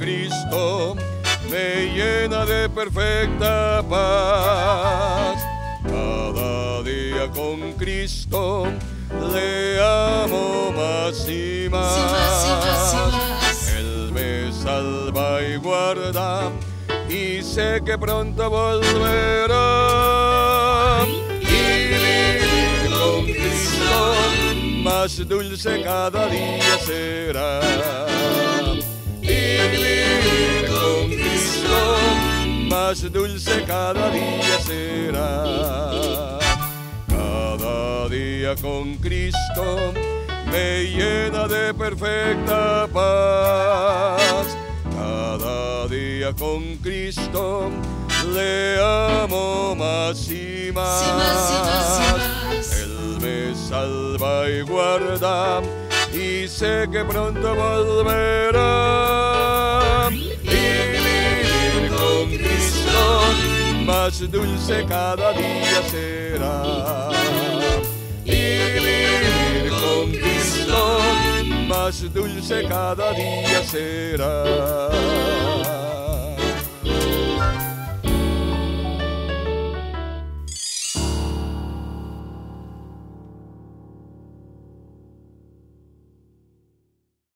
Cristo me llena de perfecta paz. Cada día con Cristo le amo más y más. Él me salva y guarda y sé que pronto volverá. Y vivir con Cristo más dulce cada día será. Y vivir con Cristo más dulce cada día será. Cada día con Cristo me llena de perfecta paz. Cada día con Cristo le amo más y más. Él me salva y guarda y sé que pronto volverá. Y vivir con Cristo más dulce cada día será. Y vivir con Cristo más dulce cada día será.